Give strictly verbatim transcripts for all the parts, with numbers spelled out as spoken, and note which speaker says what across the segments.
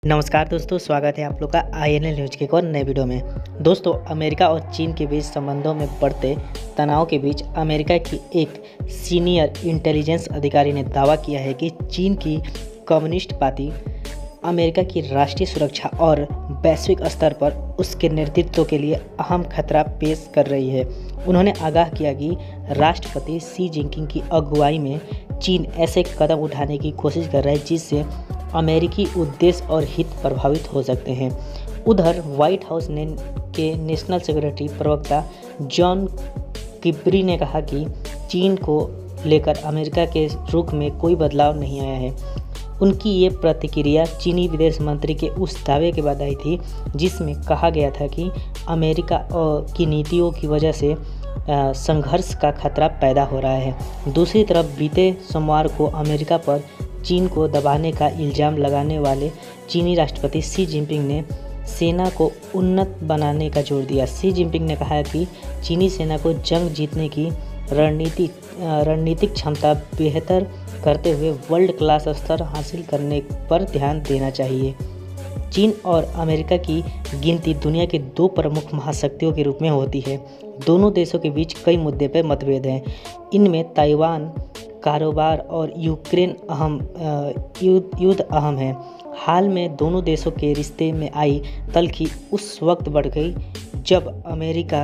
Speaker 1: नमस्कार दोस्तों, स्वागत है आप लोग का आई एन एल न्यूज़ के एक और नए वीडियो में। दोस्तों, अमेरिका और चीन के बीच संबंधों में बढ़ते तनाव के बीच अमेरिका की एक सीनियर इंटेलिजेंस अधिकारी ने दावा किया है कि चीन की कम्युनिस्ट पार्टी अमेरिका की राष्ट्रीय सुरक्षा और वैश्विक स्तर पर उसके नेतृत्व के लिए अहम खतरा पेश कर रही है। उन्होंने आगाह किया कि राष्ट्रपति शी जिनपिंग की अगुवाई में चीन ऐसे कदम उठाने की कोशिश कर रहा है जिससे अमेरिकी उद्देश्य और हित प्रभावित हो सकते हैं। उधर व्हाइट हाउस ने के नेशनल सिक्योरिटी प्रवक्ता जॉन किर्बी ने कहा कि चीन को लेकर अमेरिका के रुख में कोई बदलाव नहीं आया है। उनकी ये प्रतिक्रिया चीनी विदेश मंत्री के उस दावे के बाद आई थी जिसमें कहा गया था कि अमेरिका की नीतियों की वजह से संघर्ष का खतरा पैदा हो रहा है। दूसरी तरफ बीते सोमवार को अमेरिका पर चीन को दबाने का इल्ज़ाम लगाने वाले चीनी राष्ट्रपति शी जिनपिंग ने सेना को उन्नत बनाने का जोर दिया। शी जिनपिंग ने कहा कि चीनी सेना को जंग जीतने की रणनीति रणनीतिक क्षमता बेहतर करते हुए वर्ल्ड क्लास स्तर हासिल करने पर ध्यान देना चाहिए। चीन और अमेरिका की गिनती दुनिया के दो प्रमुख महाशक्तियों के रूप में होती है। दोनों देशों के बीच कई मुद्दे पर मतभेद हैं। इनमें ताइवान, कारोबार और यूक्रेन अहम युद्ध युद्ध अहम है। हाल में दोनों देशों के रिश्ते में आई तल्खी उस वक्त बढ़ गई जब अमेरिका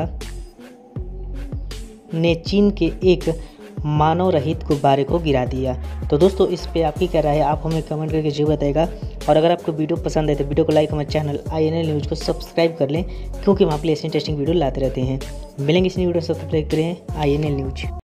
Speaker 1: ने चीन के एक मानव रहित गुब्बारे को गिरा दिया। तो दोस्तों, इस पे आपकी क्या राय है, आप हमें कमेंट करके जरूर बताइएगा। और अगर आपको वीडियो पसंद है तो वीडियो को लाइक, हमारे channel I N L news को सब्सक्राइब कर लें, क्योंकि हम आपके लिए ऐसी इंटरेस्टिंग वीडियो लाते रहते हैं। मिलेंगे इस वीडियो से, तब तक करें आई एन एल न्यूज़।